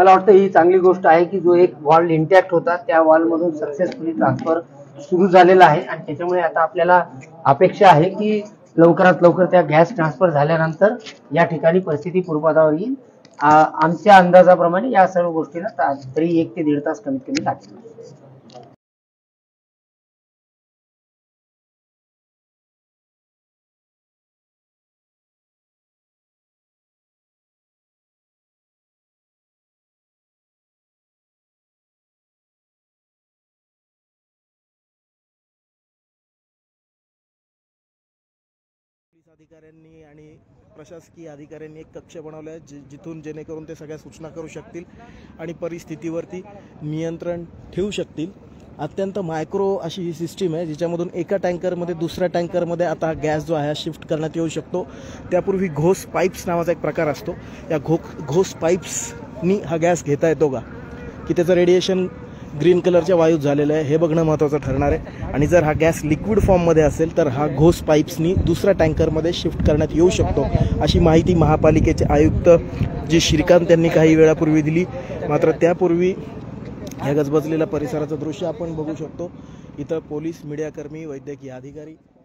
मला वाटतं ही चांगली गोष्ट आहे की जो एक वॉल इंटॅक्ट होता त्या वॉलमधून सक्सेसफुली ट्रान्सफर सुरू झालेला आहे आणि त्याच्यामुळे आता आपल्याला अपेक्षा आहे की लवकरात लवकर त्या गॅस ट्रान्सफर झाल्यानंतर या ठिकाणी परिस्थिती पूर्वपदावर येईल। आमच्या अंदाजाप्रमाणे या सर्व गोष्टीला तरी 1 ते 1.5 तास कमीत कमी लागतील। पोलीस अधिकाऱ्यांनी आणि प्रशासकीय अधिकाऱ्यांनी एक कक्ष बनवला आहे जिथून जेणेकरून ते सगळ्या सूचना करू शकतील आणि परिस्थितीवरती नियंत्रण ठेवू शकतील। अत्यंत मायक्रो अशी ही सिस्टीम आहे जिच्यामधून एका टँकरमध्ये दुसऱ्या टँकरमध्ये आता गॅस जो आहे शिफ्ट करण्यात येऊ शकतो। त्यापूर्वी घोस पाईप्स नावाचा एक प्रकार असतो, या घोस पाईप्सनी हा गॅस घेता येतो का, की त्याचं रेडिएशन ग्रीन कलरच्या वायूत झालेलं आहे हे बघणं महत्त्वाचं ठरणार आहे। आणि जर हा गॅस लिक्विड फॉर्ममध्ये असेल तर हा घोस पाईप्सनी दुसऱ्या टँकरमध्ये शिफ्ट करण्यात येऊ शकतो, अशी माहिती महापालिकेचे आयुक्त जी श्रीकांत यांनी काही वेळापूर्वी दिली। मात्र त्यापूर्वी या गजबजलेल्या परिसराचं दृश्य आपण बघू शकतो। इथं पोलीस, मीडियाकर्मी, वैद्यकीय अधिकारी